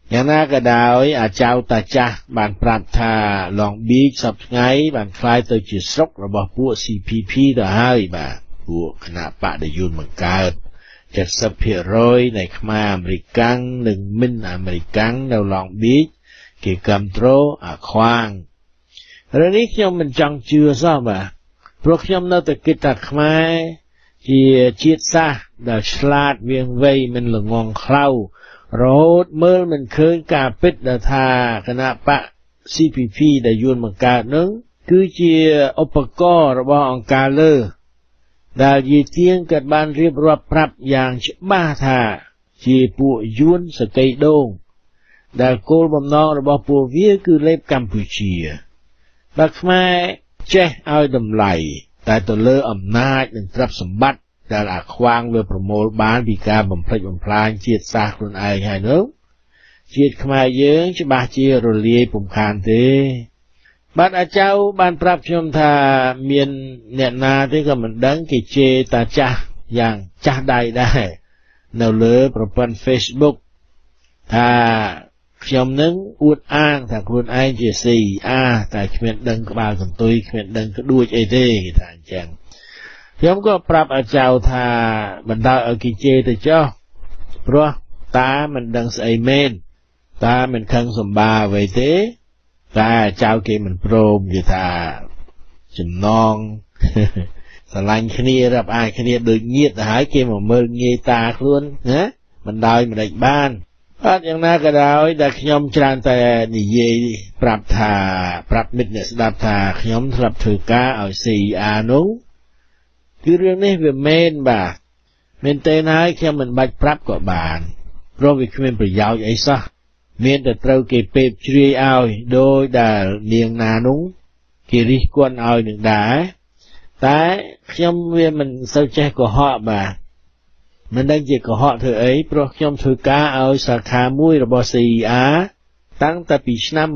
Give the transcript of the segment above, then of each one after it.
យ៉ាងណាក៏ដោយអាចៅតាចាស់បានប្រាប់ថា Long Beach សប្តាហ៍បានខ្លាយទៅជាស្រុករបស់ពួក CPP ទៅហើយបាទពួកគណៈបដិយុនបង្កើត 70% នៃខ្មែរអាមេរិកាំងនិងមិនអាមេរិកាំងនៅ Long Beach គេគាំទ្រអាខ្វាងរឿងនេះខ្ញុំមិនចង់ជឿសោះបាទព្រោះខ្ញុំនៅតែគិតថាខ្មែរជាជាតិសាសន៍ដែលឆ្លាតវាងវៃមិនល្ងងខ្លៅរហូតមើលមិនឃើញការពិតដែលថាគណៈបក CPP ដែលយួនបង្កើតនឹងគឺជាឧបករណ៍របស់អង្គការលើដែលយីទៀងក៏បានរៀបរាប់ប្រាប់យ៉ាងច្បាស់ថាជាពួកយួនសកៃដូងដែលគោលបំណងរបស់ពួកវាគឺលេបកម្ពុជាបើខ្មែរចេះឲ្យតម្លៃតែទៅលើអំណាចនិងទ្រព្យសម្បត្តិដែលអាខ្វាងវាប្រមូលបានពីការបំផ្លិចបំផ្លាញជាតិសាសន៍ខ្លួនឯងហើយនោះជាតិខ្មែរយើងច្បាស់ជារលាយពុំខានទេបាទអាចៅបានប្រាប់ខ្ញុំថាមានអ្នកណាទេក៏មិនដឹងគេជេរតាចាស់យ៉ាងចាស់ដៃដែរនៅលើប្រព័ន្ធ Facebook ថាខ្ញុំនឹងអួតអាងថាខ្លួនឯងជា CIA តែគ្មានដឹងក្បាលកន្ទុយគ្មានដឹងក្ដួចអីទេគេថាអញ្ចឹងខ្ញុំក៏ប្រាប់អាចៅថាបណ្ដោយឲ្យគេជេរទៅចុះព្រោះតាមិនដឹងស្អីមែនតាមិនខឹងសម្បាអ្វីទេតែចៅគេមិនព្រមគេថាចំណងស្រឡាញ់គ្នារាប់អានគ្នាដូចញាតិទៅហើយគេមកមើលងាយតាខ្លួនណាមិនដោយមិនដេចបានអត់យ៉ាងណាក៏ដោយដែលខ្ញុំច្រើនតែនិយាយប្រាប់មិត្តអ្នកស្ដាប់ថាខ្ញុំធ្លាប់ធ្វើការឲ្យ CIA នោះគឺរឿងនេះវាមែនបាទមែនទេហើយខ្ញុំមិនបាច់ប្រាប់ក៏បានព្រោះវាគ្មានប្រយោជន៍អីសោះមានតែត្រូវគេពេបជ្រាយឲ្យដោយដែលនាងណានោះគេរិះគន់ឲ្យនឹងដែរតែខ្ញុំវាមិនសូវចេះកុហកបាទមិនដឹងជាកុហកធ្វើអីព្រោះខ្ញុំធ្វើការឲ្យសាខាមួយរបស់ CIA តាំងតែពីឆ្នាំ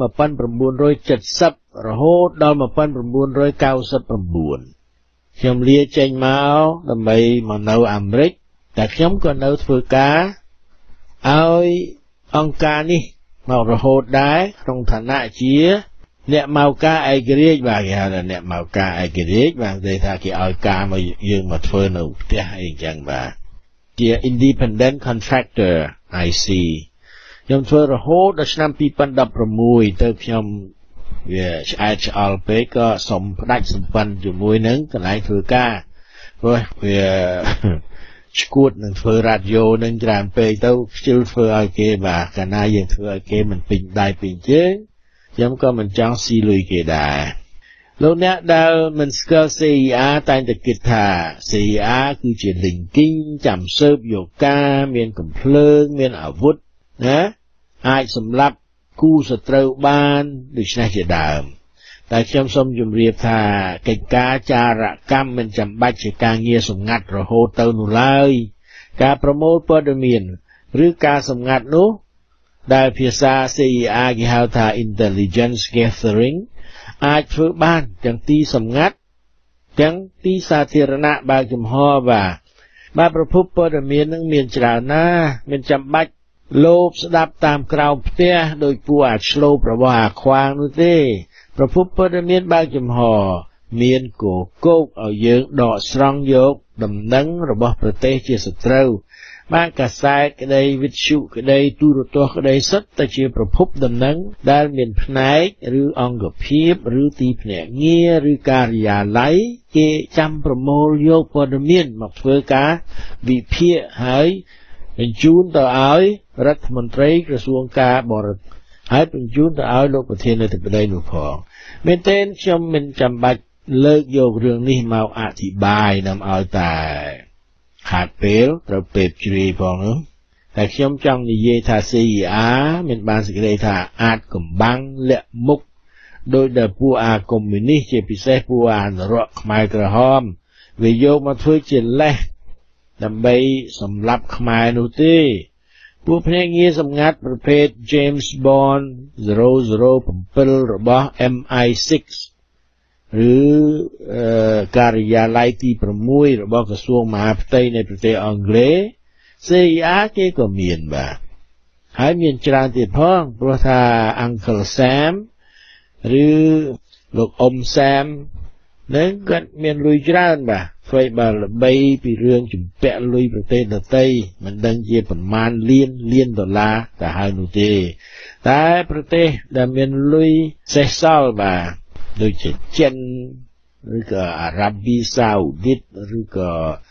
1970រហូតដល់1999ខ្ញុំលាចេញមកដើម្បីមកនៅអាមេរិកតែខ្ញុំក៏នៅធ្វើការឲ្យអង្គការនេះមករហូតដែរក្នុងឋានៈជាអ្នកមកការឯករាជ្យបាទគេហៅថាអ្នកមកការឯករាជ្យបាទគេថាគេឲ្យការមកយើងមកធ្វើនៅផ្ទះអីចឹងបាទជា independent contractor IC ខ្ញុំធ្វើរហូតដល់ឆ្នាំ2016ទៅខ្ញុំវាឆ្អែតឆ្អល់ពេកក៏សុំផ្ដាច់សម្ព័ន្ធជាមួយនឹងកន្លែងធ្វើការព្រោះវាឈួតនឹងធ្វើរ៉ាឌីយ៉ូនឹងច្រើនពេកទៅខ្ជិលធ្វើឲ្យគេបាទកាលណាយើងធ្វើឲ្យគេមិនពេញដៃពេញជើងខ្ញុំក៏មិនចង់ស៊ីលុយគេដែរលោកអ្នកដែលមិនស្គាល់ CIA តែងតែគិតថា CIA គឺជាលីងគីងចាំស៊ើបយកការមានកំភ្លើងមានអាវុធណាអាចសម្លាប់គូសត្រូវបានដូច្នេះជាដើមតែខ្ញុំសូមជម្រាបថាកិច្ចការចារកម្មមិនចាំបាច់ជាការងារសម្ងាត់រហូតទៅនោះឡើយការប្រមូលព័ត៌មានឬការសម្ងាត់នោះដែលភាសា CIA គេហៅថា intelligence gathering អាចធ្វើបានទាំងទីសម្ងាត់ទាំងទីសាធារណៈបើកចំហបាទប្រភពព័ត៌មាននឹងមានច្រើនណាស់មានចាំបាច់លោបស្ដាប់តាមក្រោមផ្ទះដោយពួកអាឆ្លូបរបស់អាខ្វាងនោះទេប្រភពព័ត៌មានបើកចំហមានកកោកឲ្យយើងដកស្រង់យកដំណឹងរបស់ប្រទេសជាសត្រូវបានកាសែតក្តីវិទ្យុក្តីទូរទស្សន៍ក្តីសុទ្ធតែជាប្រភពដំណឹងដែលមានផ្នែកឬអង្គភាពឬទីភ្នាក់ងារឬការិយាល័យគេចាំប្រមូលយកព័ត៌មានមកធ្វើការវិភាគហើយបញ្ជូនទៅឲ្យរដ្ឋមន្ត្រីក្រសួងការបរទេសហើយបញ្ជូនទៅឲ្យលោកប្រធានាធិបតីនោះផងមែនទែនខ្ញុំមិនចាំបាច់លើកយករឿងនេះមកអធិប្បាយនាំឲ្យតែខាតពេលត្រូវពេបជ្រាយផងនោះតែខ្ញុំចង់និយាយថា CIA មានបានសេចក្តីថាអាចកំបាំងលាក់មុខដោយដែលពួកអាកុម្មុយនីសជាពិសេសពួកអានរៈខ្មែរក្រហមវាយកមកធ្វើជាលេសដើម្បីសម្លាប់ខ្មែរនោះទេពួកភ្នាក់ងារសម្ងាត់ប្រភេទ James Bond 007របស់ MI6 ឬការិយាល័យទី6របស់ក្រសួងមហាផ្ទៃនៃប្រទេសអង់គ្លេស CIA គេក៏មានបាទហើយមានច្រើនទៀតផងព្រោះថា Uncle Sam ឬលោកអ៊ំ Sam នឹងគាត់មានលុយច្រើនបាទធ្វើបើល្បីពីរឿងជំពាក់លុយប្រទេសដទៃមិនដឹងជាប្រមាណលានដុល្លារទៅហើយនោះទេតែប្រទេសដែលមានលុយសេសសល់បាទដូចជាចិនឬក៏អារ៉ាប៊ីសាអូឌីតឬក៏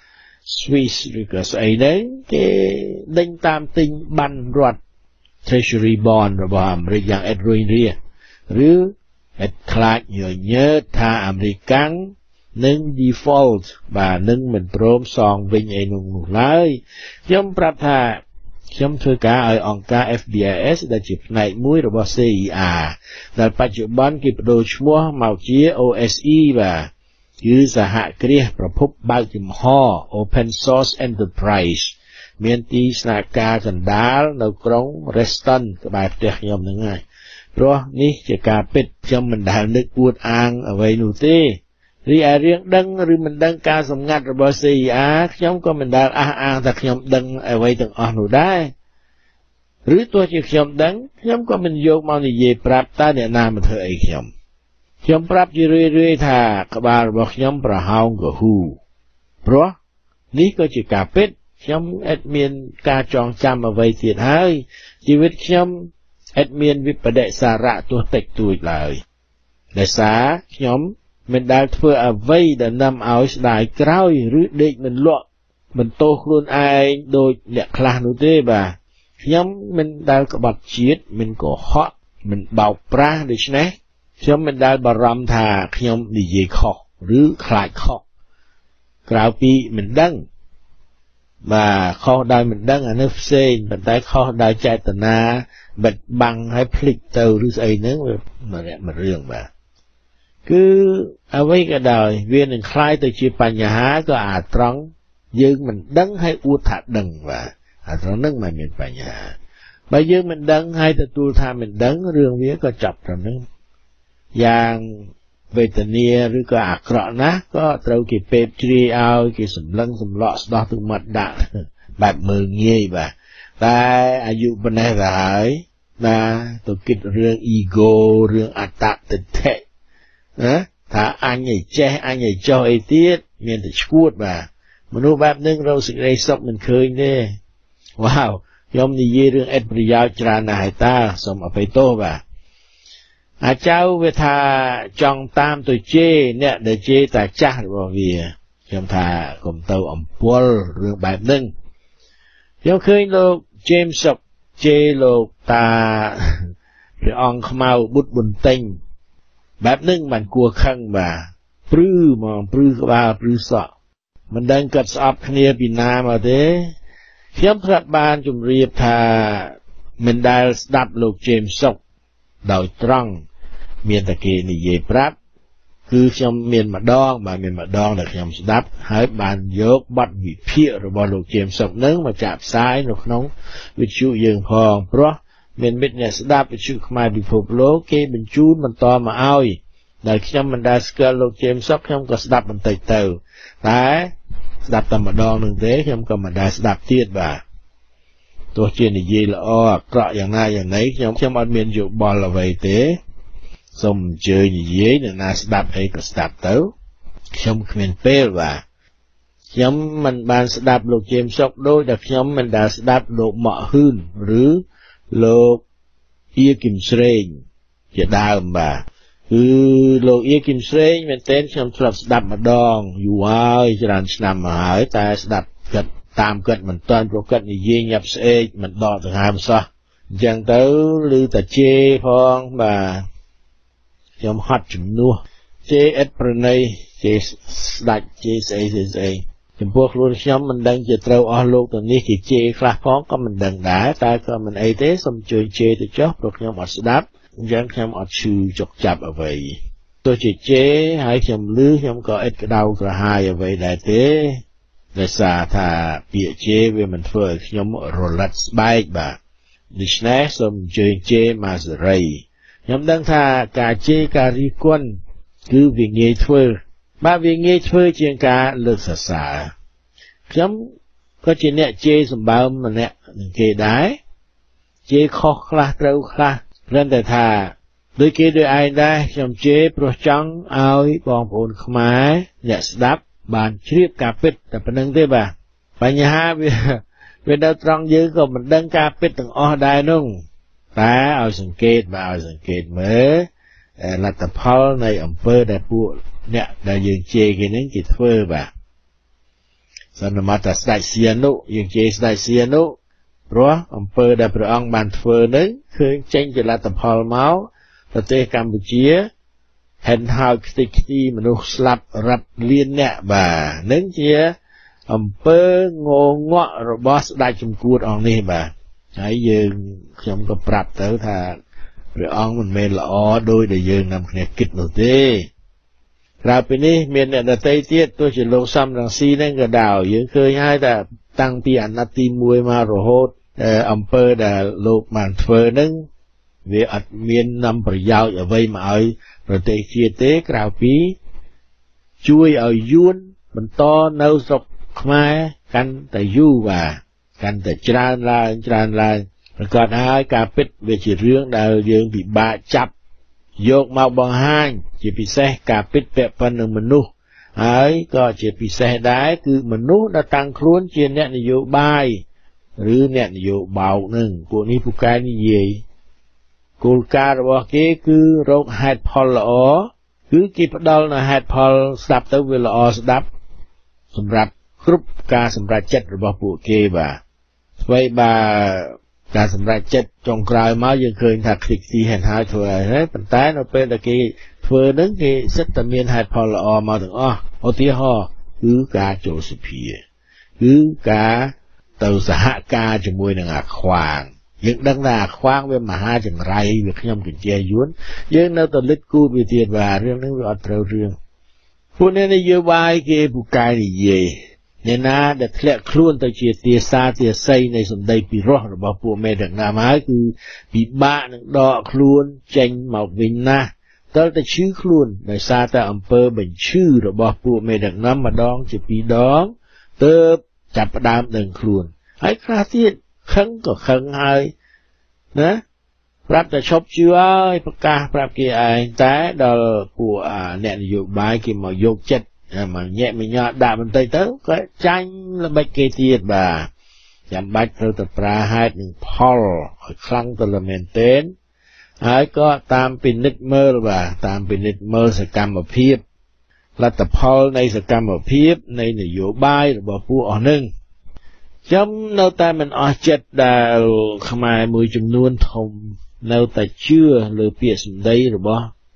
Swiss ឬក៏ស្អីហ្នឹងគេដេញតាមទិញប័ណ្ណរដ្ឋ Treasury Bond របស់អាមេរិកយ៉ាងឥតរួញរាឬឥតខ្លាចញញើតថាអាមេរិកនឹង default បាទនឹងមិនព្រមសងវិញអីនោះឡើយខ្ញុំប្រាប់ថាខ្ញុំធ្វើការឲ្យអង្គការ FBIS ដែលជាផ្នែកមួយរបស់ CER ដែលបច្ចុប្បន្នគេបដូរឈ្មោះមកជា OSE បាទគឺសហគ្រាសប្រភពបើកចំហ Open Source Enterprise មានទីស្នាក់ការកណ្ដាលនៅក្រុង Reston ក្បែរផ្ទះខ្ញុំហ្នឹងហើយព្រោះនេះជាការពិតខ្ញុំមិនដែលនឹកអួតអាងអ្វីនោះទេរីឯរឿងដឹងឬមិនដឹងការសម្ងាត់របស់ CER ខ្ញុំក៏មិនដែលអះអាងថាខ្ញុំដឹងអ្វីទាំងអស់នោះដែរឬទោះជាខ្ញុំដឹងខ្ញុំក៏មិនយកមកនិយាយប្រាប់តើអ្នកណាមកធ្វើអីខ្ញុំប្រាប់ជារឿយៗថាក្បាលរបស់ខ្ញុំប្រហោងកហ៊ូព្រោះនេះក៏ជាការពិតខ្ញុំឥតមានការចងចាំអ្វីទៀតហើយជីវិតខ្ញុំឥតមានវិបដិសារៈទោះតិចតួចឡើយដោយសារខ្ញុំមិនដែលធ្វើអ្វីដែលនាំឲ្យស្ដាយក្រោយឬដេកមិនលក់មិនទោសខ្លួនឯងដូចអ្នកខ្លះនោះទេបាទខ្ញុំមិនដែលក្បត់ជាតិមិនកុហកមិនបោកប្រាស់ដូច្នេះខ្ញុំមិនដែលបារម្ភថាខ្ញុំនិយាយខុសឬខ្លាចខុសក្រៅពីមិនដឹងបាទខុសដោយមិនដឹងអានេះផ្សេងប៉ុន្តែខុសដោយចេតនាបិទបាំងឲ្យភ្លេចទៅឬស្អីហ្នឹងវាមួយរឿងបាទគឺអ្វីក៏ដោយវានឹងคล้ายទៅជាបញ្ហាក៏អាត្រង់យើងមិនដឹងហើយអួតថាដឹងបាទអាត្រង់ហ្នឹងមិនមានបញ្ហាបើយើងមិនដឹងហើយទទួលថាមិនដឹងរឿងវាក៏ចប់ត្រឹមហ្នឹងយ៉ាងវេទនាឬក៏អាក្រក់ណាស់ក៏ត្រូវគេពេបជ្រាយឲ្យគេសម្លឹងសម្លក់ស្ដោះទឹកមាត់ដាក់បែបមើលងាយបាទតែអាយុប៉ុណ្ណេះទៅហើយណាទៅគិតរឿង ego រឿងអត្តទិដ្ឋិណាថាអញឯចេះអញឯចោះអីទៀតមានតែឈួតបាទមនុស្សបែបហ្នឹងរកសេចក្តីសុខមិនឃើញទេវ៉ាវខ្ញុំនិយាយរឿងឥតប្រយោជន៍ច្រើនណាស់ហើយតាសូមអភ័យទោសបាទអាចៅវាថាចង់តាមទៅជេរអ្នកដែលជេរតាចាស់របស់វាខ្ញុំថាកុំទៅអំពល់រឿងបែបហ្នឹងខ្ញុំឃើញលោក James Sok ជេរលោកតាព្រះអង្គខ្មៅបុត្របន្ទិញបែបហ្នឹងមិនគួរខឹងបាទព្រឺហ្មងព្រឺក្បាលព្រឺសក់មិនដឹងគាត់ស្អប់គ្នាពីណាមកទេខ្ញុំធ្លាប់បានជម្រាបថាមិនដែលស្ដាប់លោក James Sok ដោយត្រង់មានតែគេនិយាយប្រាប់គឺខ្ញុំមានម្ដងដែលខ្ញុំស្ដាប់ហើយបានយកបទវិភាគរបស់លោក James Sok នឹងមកចាក់ផ្សាយនៅក្នុងវិទ្យុយើងផងព្រោះមានមិត្តអ្នកស្ដាប់វិទ្យុខ្មែរពិភពលោកគេបញ្ជូនបន្តមកឲ្យដែលខ្ញុំមិនដែលស្គាល់លោក James Sok ខ្ញុំក៏ស្ដាប់បន្តិចទៅតែស្ដាប់តែម្ដងនឹងទេខ្ញុំក៏មិនដែលស្ដាប់ទៀតបាទទោះជានិយាយល្អអាក្រក់យ៉ាងណាយ៉ាងណីខ្ញុំអត់មានយោបល់អ្វីទេសូមអញ្ជើញនិយាយអ្នកណាស្ដាប់អីក៏ស្ដាប់ទៅខ្ញុំគ្មានពេលបាទខ្ញុំមិនបានស្ដាប់លោក James Sok ដូចដែលខ្ញុំមិនដែលស្ដាប់លោកម៉ាក់ហ៊ឺនឬលោកអ៊ីគឹមស្រេងជាដើមបាទគឺលោកអ៊ីគឹមស្រេងមែនទែនខ្ញុំធ្លាប់ស្ដាប់ម្ដងយូរហើយច្រើនឆ្នាំមកហើយតែស្ដាប់គាត់តាមគាត់មិនទាន់ព្រោះគាត់និយាយញាប់ស្អេកមិនដកដង្ហើមសោះអញ្ចឹងទៅឬតាជេផងបាទខ្ញុំហត់ជំនួសជេឥតប្រណីជេស្ដាច់ជេស្អីចំពោះខ្លួនខ្ញុំមិនដឹងជាត្រូវអស់លោកទៅនេះគេជេខ្លះផងក៏មិនដឹងដែរតែក៏មិនអីទេសូមជួយជេទៅចុះព្រោះខ្ញុំអត់ស្ដាប់អញ្ចឹងខ្ញុំអត់ឈឺចុកចាប់អ្វីទោះជាជេហើយខ្ញុំលឺខ្ញុំក៏ឥតក្តៅក្រហាយអ្វីដែរទេដោយសារថាពាក្យជេវាមិនធ្វើឲ្យខ្ញុំរលត់ស្បែកបាទដូច្នេះសូមអញ្ជើញជេមកសេរីខ្ញុំដឹងថាការជេរការរិះគន់គឺវាងាយធ្វើបាទវាងាយធ្វើជាងការលើកសរសើរខ្ញុំក៏ជាអ្នកជេរសម្បើមម្នាក់នឹងគេដែរ chế khó khăn trâu khăn nên tại thà đôi kia đôi ai đây trong chế pro trắng ơi bong ổn khmái nhẹ đáp bàn chiếc cà phê tập nâng thế bà nhà ha vì đâu trong dưới còn mình đăng cà phê từng o đài nung taเอาสังเกตมาเอาสังเกตเมื่อรัฐพลในอำเภอได้พูดเนี่ยได้ยืนเจกันนึงกิดเฟอร์บ่สนมาตัดสายเสียนุยืนเจสายเสียนุเพราะอำเภอได้พระองค์บันเฟอร์นึงคือเจงจากรัฐพลเมาประเทศกัมพูชีเห็นหาวคิดที่มนุษย์สลับรับเลียนเนี่ยบ่นึงเจียอำเภองงะระบอสได้จมกูดออกนี่บ่ไอ้ยืนขยมก็ปรับเต๋อท่าหรือองมันเมลอ๋อโดยได้ยืนนำเนี่ยกิดหนูเต้คราวปีนี้เมียนเนี่ยได้เตี้ยตัวจะลงซ้ำดังซีนั่นก็ดาวยืนเคยให้แต่ตั้งปีอันนัดตีมวยมาโรโหดอำเภอได้โลกมันเฟอร์นึงเวอัดเมียนนำประยาวอย่าไว้มาเอาประเทศเชียเต้คราวปีช่วยเอายุนมันต่อเนื้อสกมากันแต่ยู่ว่ากันแต่จรานลายประกอบให้การปิดเวทีเรื่องดาวยืนbịบาจับโยกมาบังห้างจะพิเศษการปิดเปะปันหนึ่งมนุษย์ไอ้ก็จะพิเศษได้คือมนุษย์ได้ตั้งคล้วนเชียนเนี่ยนโยบายหรือเนี่ยนโยบายหนึ่งพวกนี้ผู้การนี่เย่กูการบอกเก๋คือโรคไฮพอลล์อ๋อคือกีบดอลนะไฮพอลล์สับตัวเวลาอ๋อสับสำหรับกรุ๊ปการสำหรับจัดระบบผู้เก๋บ่าไว้บ่าการสำหรับจัดจงกลายมายังเคยถักสิกสีเห็นหายถั่วให้ปัญหาเราเป็นตะกี้เฟื่องนั้นที่เซตเมียนไฮพอลอมาถึงอ๋อเอาที่ห่อคือการโจสเปียคือการเต่าสหการจมวยหนังควางยังดังหน้าควางเว้มาหาจังไรเวียขยำกินเจียยุนยังเราตัวเล็กกู้ไปเทียนว่าเรื่องนั้นเราเท่าเรื่องพวกนี้นโยบายเกี่ยวกับการนี่เย่เนี่ยนะเด็กเล็กคล้วนตัวเชียเตียซาเตียไซในสมเด็จปีรอหรือว่าพวกเมดักนามาคือปีบ้านดอกคล้วนเจงหมอกวินนะตอนแต่ชื่อคล้วนในซาแต่อำเภอเป็นชื่อหรือว่าพวกเมดักน้ำมาดองจะปีดองเติบจับดามหนึ่งคล้วนไอ้คราที่ขังก็ขังไอ้นะปรับแต่ชอบชื่อไอ้ประกาศปรับกี่ไอ้แต่ดอพวกเนี่ยอยู่บ่ายกี่มาโยกเจ็ดmà nhẹ mình nhọ đạ mình tây tới cái tranh là bạch kê tiệt bà giảm bạch theo tập ra hai mình Paul ở khăn từ là mền tên ấy có tam pin nít mơ bà tam pin nít mơ sẽ cầm ở phía là tập Paul này sẽ cầm ở phía này là dỗ bay rồi bà phu ở nâng trong nâu ta mình ở chết đã không ai mùi chùm nuôn thông nâu ta chưa lừa bịa xuống đây rồi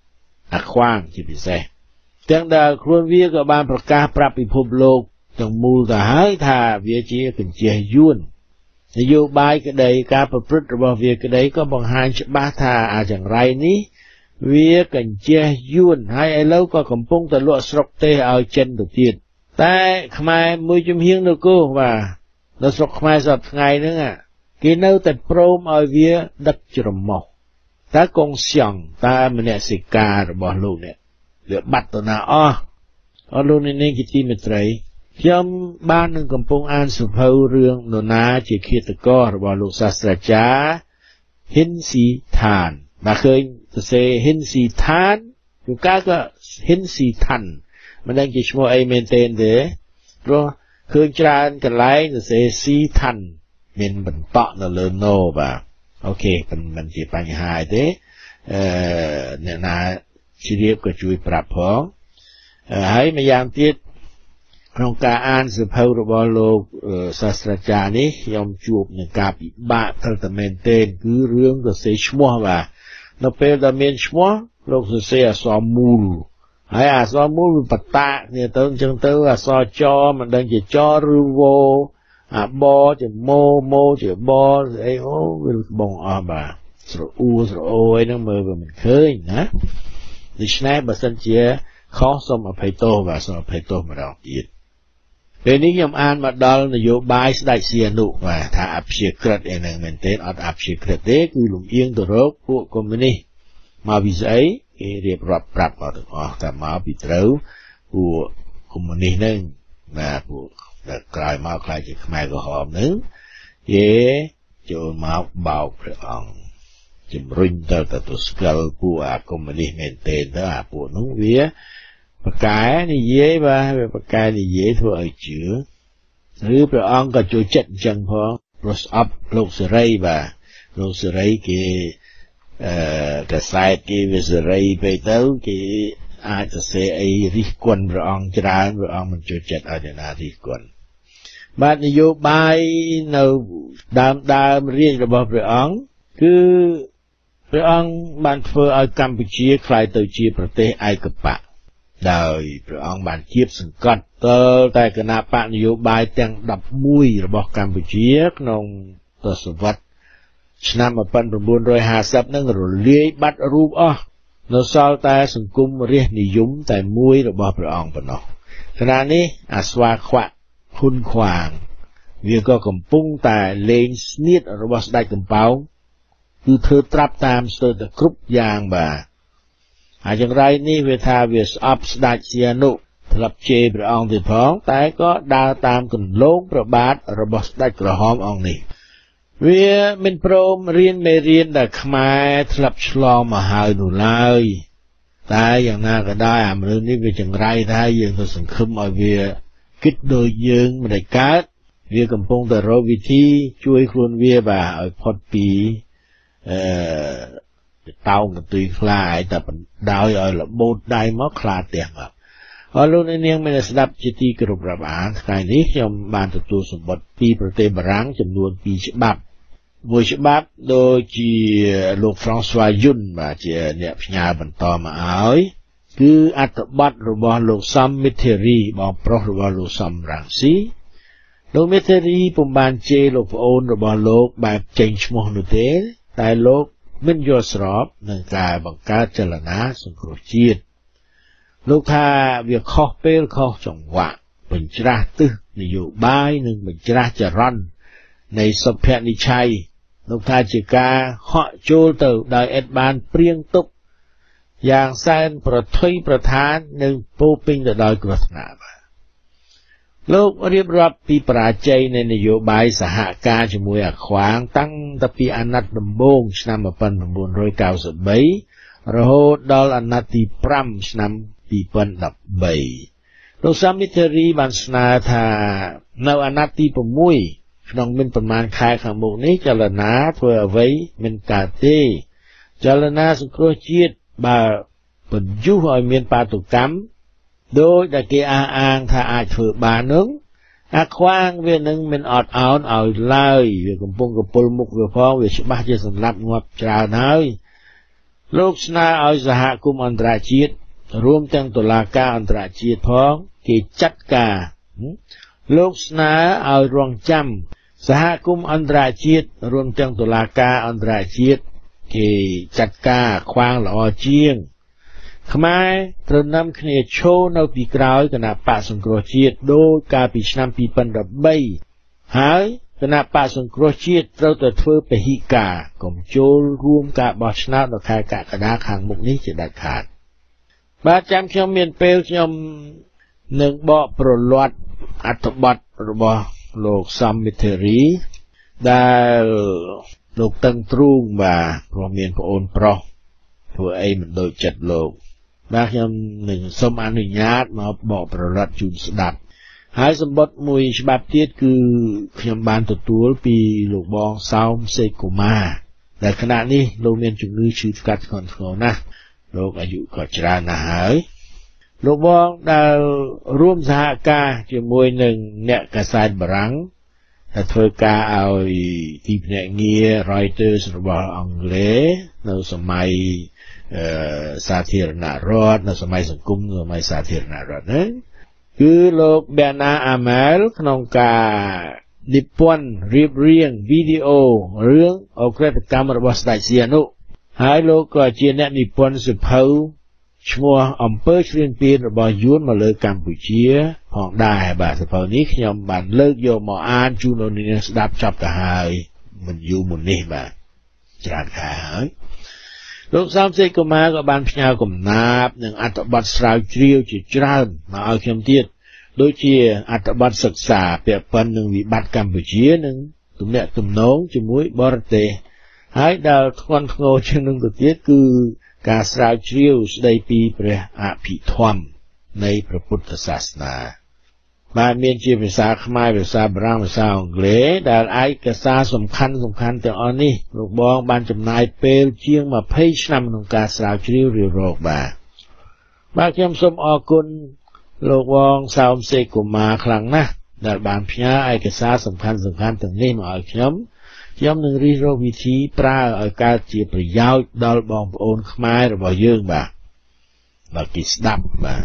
bà khoang chỉ bị xe tiếng đà khuôn viên của banประกาศปรับพิภพโลกจงมูลแต่หายท่าเวียจีกันเจียยุ่นนโยบายกระไดการประพฤติระบบเวียกระไดก็บังหารฉบับท่าอาจังไรนี้เวียกันเจียยุ่นให้ไอ้เล่าก็กำปงแต่ลวดสกเตะเอาเจนตัวเตียนแต่ขมายมือจุ่มเฮียงนึกกูว่าเราสกขมายสับไงนึงอ่ะกินเอาแต่โปรมเอาเวียดักจรมอกตากงเสียงตามันเนี่ยสิการระบบโลกเนี่ยเหลือบัตรตัวน่ะอ๋อลูกนี่กิติมิตรย่อมบ้านหนึ่งกำปงอ่านสุภาพเรื่องโนนาจีเคียตก็ระบลูกศาสตราจารย์หินสีทานมาเคยจะเซหินสีทานอยู่ก้าก็หินสีทันมันดังจีชโมไอเมนเทนเดะเพราะเคยจานกันไล่จะเซสีทันเมนบันเปาะนั่นเลยโนบ่าโอเคมันจีปัญหาเดะเนี่ยนะชีเรียบก็ช่วยปรับพ้องให้มายามติดโครงการอ่านสุภาพระบโลกศาสตราจารย์นี้ยอมจูบในการปิบะทัลตเมนเตนคือเรื่องตัวเสียชมัวว่าเราเป็นตะเมนชมัวโลกเสียสอมูลให้สอมูลเป็นปัตตะเนี่ยต้นจังเตอสอจอมันดังจะจอรูโวบอจะโมจะบอไอโอ้เป็นบงบ่าสระอูสระโอไอ้นั่งมือมันเคยนะดิฉันให้บัสันเจียข้อสมอภัยโตว่าสมอภัยโตมาเราอีกเป็นนิยมอ่านมาดอลนโยบายได้เสียนุว่าถ้าอับเชียกระดเองนั่งเมนเทนอับเชียกระดเด็กคือหลุมเอียงตัวรบพวกคอมมิวนิสต์มาวิจัยเรียบรับปรับมาถึงแต่มาปิดเท้าพวกคอมมิวนิสต์นั่งมาพวกกลายมาคลายจากแม่ก็หอมนึงเย่จចូលមកបោកព្រះអង្គជំរុញទៅស្គាល់ពួកអាកុម្មុយនីសមែនទេទៅអាពួកនោះវាប្រកែនិយាយបាទវាប្រកែនិយាយធ្វើឲ្យជឿឬព្រះអង្គក៏ចូលចិត្តអញ្ចឹងផងព្រោះស្អប់លោកសេរីបាទលោកសេរីគេកសែតគេវាសេរីពេកទៅគេអាចសរសេរអីរិះគន់ព្រះអង្គច្រើនព្រះអង្គមិនចូលចិត្តឲ្យអ្នកណារិះគន់បាទនយោបាយនៅដើមរាជរបស់ព្រះអង្គគឺព្រះអង្គបានធ្វើឲ្យកម្ពុជាក្លាយទៅជាប្រទេសឯកបកដោយព្រះអង្គបានជៀបសង្កត់តែគណៈបកនយោបាយទាំង11របស់កម្ពុជាក្នុងទសវត្សរ៍ឆ្នាំ1950នឹងរលាយបាត់រូបអស់នៅសល់តែសង្គមរាស្ត្រនិយមតែមួយរបស់ព្រះអង្គប៉ុណ្ណោះខណៈនេះអាស្វាខ្វាក់ហ៊ុនខ្វាងវាក៏កំពុងតែលេងស្នៀតរបស់ស្ដេចកំពោងគឺធ្វើត្រាប់តាមស្ទើរតែគ្រប់យ៉ាងបាទហើយយ៉ាងไรនេះវាថាវាស្អប់ស្ដេចសៀនុធ្លាប់ជេរព្រះអង្គទៀតផងតែក៏ដើរតាមគន្លងព្រះបាទរបស់ស្ដេចក្រហមអង្គនេះវាមិនព្រមរៀនមេរៀនដែលខ្មែរធ្លាប់ឆ្លងមកហើយនោះឡើយតែយ៉ាងណាក៏ដោយអាមនុស្សនេះវាចង្រៃថាយើងទៅសង្ឃឹមឲ្យវាគិតដូចយើងមិនได้កើតវាកំពុងតែរកវិធីជួយខ្លួនវាបាទឲ្យផុតពីតោងកន្ទុយខ្លាយតែបណ្ដោយឲ្យលបូតដៃមកខ្លាផ្ទះមកអរលោកនាងមានស្ដាប់ជាទីគោរពរាប់អានថ្ងៃនេះខ្ញុំបានទទួលសម្បត្តិពីប្រទេសបារាំងចំនួន2ច្បាប់មួយច្បាប់ដូចជាលោក François Yun បាទជាអ្នកផ្ញើបន្តមកឲ្យគឺអត្ថបទរបស់លោកសំមិទ្ធិរីបងប្រុសរបស់លោកសំរងស៊ីលោកមិទ្ធិរីពុំបានជេរលោកប្អូនរបស់លោកបែបចេញឈ្មោះនោះទេតែលោកមិនយល់ស្របនឹងការបង្កើតចលនាសង្គ្រោះជាតិលោកថាវាខុសពេលខុសចង្វាក់បញ្ច្រាស់ទិសនយោបាយនិងបញ្ច្រាស់ចរន្តនៃសុភនិច្ឆ័យលោកថាជាការហក់ចូលទៅដោយឥតបានព្រៀងទុកយ៉ាងសែនប្រថុយប្រថាននិងពោពេញទៅដោយគ្រោះថ្នាក់លោករៀបរាប់ពីបរាជ័យនៃនយោបាយសហការជាមួយអាខ្វាងតាំងតែពីអាណត្តិដំបូងឆ្នាំ1993រហូតដល់អាណត្តិទី5ឆ្នាំ2013លោកសាមិទ្ធិរីបានស្នើថានៅអាណត្តិទី6ក្នុងមិនប្រមាណខែខាងមុខនេះចលនាធ្វើអ្វីមិនកើតទេចលនាសង្គ្រោះជាតិបើបញ្យុះឲ្យមានបាតុកម្មដោយដែលគេអះអាងថាអាចធ្វើបាននោះអាខ្វាងវានឹងមិនអត់ឱនឲ្យឡើយវាកំពុងកពុលមុខវាផងវាច្បាស់ជាសម្លាប់ងាប់ច្រើនហើយលោកស្នើឲ្យសហគមន៍អន្តរជាតិរួមទាំងតុលាការអន្តរជាតិផងគេចាត់ការលោកស្នើឲ្យរងចាំសហគមន៍អន្តរជាតិរួមទាំងតុលាការអន្តរជាតិគេចាត់ការខ្វាងល្អជាងខ្មែរត្រូវនាំគ្នាឈរនៅពីក្រោយគណៈបកសង្គ្រោះជាតិដោយកាលពីឆ្នាំ2013ហើយគណៈបកសង្គ្រោះជាតិត្រូវតែធ្វើពហិការកុំចូលរួមការបោះឆ្នោតនៅខែកក្កដាខាងមុខនេះជាដាច់ខាតបាទចាំខ្ញុំមានពេលខ្ញុំនឹងបកប្រលាត់អត្ថបទរបស់លោកសំមិទ្ធិរីដែលលោកតឹងទ្រូងបាទព្រោះមានប្អូនប្រុសធ្វើអីមិនដូចចិត្តលោកបាទខ្ញុំនឹងសូមអនុញ្ញាតមកបកប្រលាត់ជូនស្ដាប់ហើយសម្បត្តិមួយច្បាប់ទៀតគឺខ្ញុំបានទទួលពីលោកបងសោមសេកុមារដែលខណៈនេះលោកមានជំងឺឈឺថ្កាត់ធ្ងន់ធ្ងរណាស់លោកអាយុក៏ច្រើនណាស់ហើយលោកបងដែលរួមសហការជាមួយនឹងអ្នកកាសែតបារាំងដែលធ្វើការឲ្យទីភ្នាក់ងារ Reuters របស់អង់គ្លេសនៅសម័យសាធារណរដ្ឋនៅសម័យសង្គមសម័យសាធារណរដ្ឋហ្នឹងគឺលោក Bernard Hamel ក្នុងការនិពន្ធរៀបរៀងវីដេអូរឿងអក្រិតកម្មរបស់ស្ដេចសៀនុហើយលោកក៏ជាអ្នកនិពន្ធសៀវភៅឈ្មោះអំពើឈ្លានពានរបស់យួនមកលើកម្ពុជាផងដែរបាទសៀវភៅនេះខ្ញុំបានលើកយកមកអានជូនលោកអ្នកស្ដាប់ចប់ទៅហើយមិនយូរមុននេះបាទច្រើនខែហើយលោកសំសេកកុមារក៏បានផ្ញើកំណាព្យនិងអត្ថបទស្រាវជ្រាវជាច្រើនមកឲ្យខ្ញុំទៀតដូចជាអត្ថបទសិក្សាពាក់ព័ន្ធនឹងវិបត្តិកម្ពុជានិងទំនាក់ទំនងជាមួយបរទេសហើយដែលធ្ងន់ធ្ងរជាងនឹងទៅទៀតគឺការស្រាវជ្រាវស្ដីពីព្រះអភិធម្មនៃព្រះពុទ្ធសាសនាបានមានជាភាសាខ្មែរភាសាបារាំងភាសាអង់គ្លេសដែលឯកសារសំខាន់ទាំងអស់នេះលោកបងបានចំណាយពេលជាង20ឆ្នាំក្នុងការស្រាវជ្រាវរាវរកបាទខ្ញុំសូមអរគុណលោកបងសោមសេកុមារខ្លាំងណាស់ដែលបានផ្ញើឯកសារសំខាន់ទាំងនេះមកឲ្យខ្ញុំនឹងរិះរកវិធីប្រើឲ្យកើតជាប្រយោជន៍ដល់បងប្អូនខ្មែររបស់យើងបាទគេស្ដាប់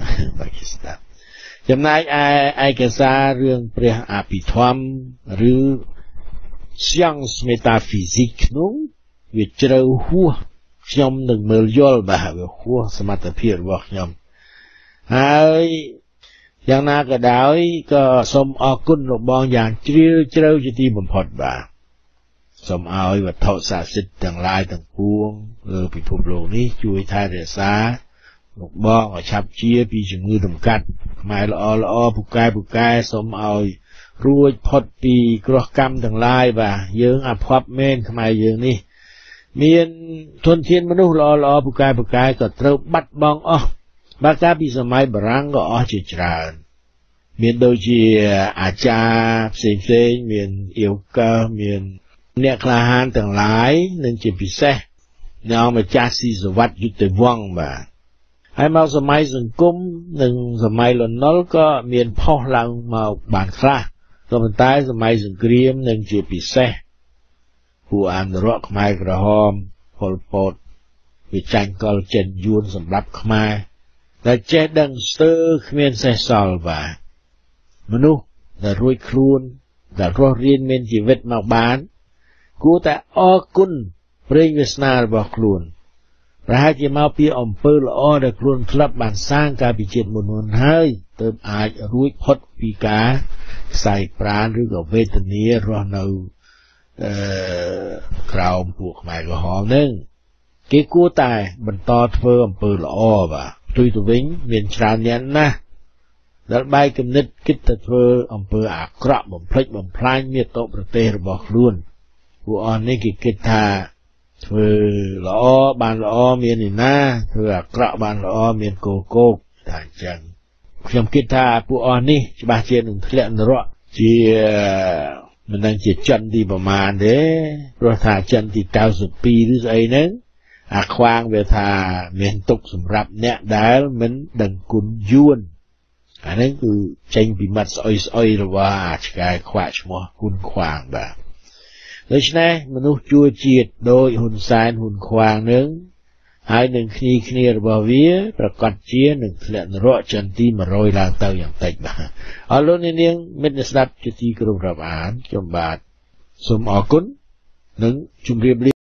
ចំណែកឯកសាររឿងព្រះអភិធម្មឬ Science Métaphysique នោះវាជ្រៅហួសខ្ញុំនឹងមើលយល់បាទវាហួសសមត្ថភាពរបស់ខ្ញុំហើយយ៉ាងណាក៏ដោយក៏សូមអរគុណលោកបងយ៉ាងជ្រាលជ្រៅជាទីបំផុតបាទសូមឲ្យវត្ថុស័ក្តិសិទ្ធិទាំងឡាយទាំងពួងលើពិភពលោកនេះជួយថែរក្សាលោកបងឲ្យឆាប់ជាពីជំងឺតម្កាត់ខ្មែរល្អពូកែសូមឲ្យរួចផុតពីគ្រោះកម្មទាំងឡាយបាទយើងអភ័ព្វមែនខ្មែរយើងនេះមានធនធានមនុស្សល្អពូកែក៏ត្រូវបាត់បង់អស់បាទកាលពីសម័យបារាំងក៏អស់ជាច្រើនមានដូចជាអាចារ្យផ្សេងមានអៀវកើមានអ្នកក្លាហានទាំងឡាយនិងជាពិសេសអ្នកម្ចាស់ស៊ីសវ័តយុទ្ធវង្សបាទហើយមកសម័យសង្គមនិងសម័យលន់នល់ក៏មានផុសឡើងមកបានខ្លះក៏ប៉ុន្តែសម័យសង្គ្រាមនិងជាពិសេសពួកអនុរដ្ឋខ្មែរក្រហមប៉ុលពតវាចាញ់កលចិនយួនសម្រាប់ខ្មែរដែលចេះដឹងស្ទើរគ្មានសេះសល់បាទមនុស្សដែលរួចខ្លួនដែលរស់រានមានជីវិតមកបានគួរតែអរគុណព្រេងវាសនារបស់ខ្លួនប្រហែលជាមកពីអំពើល្អដែលខ្លួនធ្លាប់បានសាងកាលពីជាតិមុនហើយទើបអាចរួចផុតពីការខ្សែប្រាណឬក៏វេទនារស់នៅក្រោមពួកខ្មែរក្រហមនឹងគេគួរតែបន្តធ្វើអំពើល្អបាទផ្ទុយទៅវិញមានច្រើនអ្នកណាស់ដែលបែកគំនិតគិតទៅធ្វើអំពើអាក្រក់បំផ្លិចបំផ្លាញមាតុប្រទេសរបស់ខ្លួនពួកអស់នេះគេគិតថាធ្វើល្អបានល្អមានឯណាធ្វើអាក្រក់បានល្អមានកោកតែអញ្ចឹងខ្ញុំគិតថាពួកអស់នេះច្បាស់ជានឹងធ្លាក់នរកជាមិនដឹងជាចិនទីប្រមាណទេព្រោះថាចិនទី92ឬស្អីហ្នឹងអាខ្វាងវាថាមានទុកសម្រាប់អ្នកដែលមិនដឹងគុណយួនអាហ្នឹងគឺចេញពីមាត់ស្អុយរបស់អាឆ្កែខ្វាក់ឈ្មោះគុណខ្វាងបាទដូច្នេះមនុស្សជួជាតិដោយហ៊ុនសែនហ៊ុនខ្វាងនឹងហើយនឹងគ្នារបស់វាប្រកាសជានឹងធ្លាក់នរកចន្ទទី100ឡើងទៅយ៉ាងតិចបាទអរលោកនាងមិត្តស្ដាប់ជាទីគោរពរាប់អានខ្ញុំបាទសូមអរគុណនិងជម្រាបលា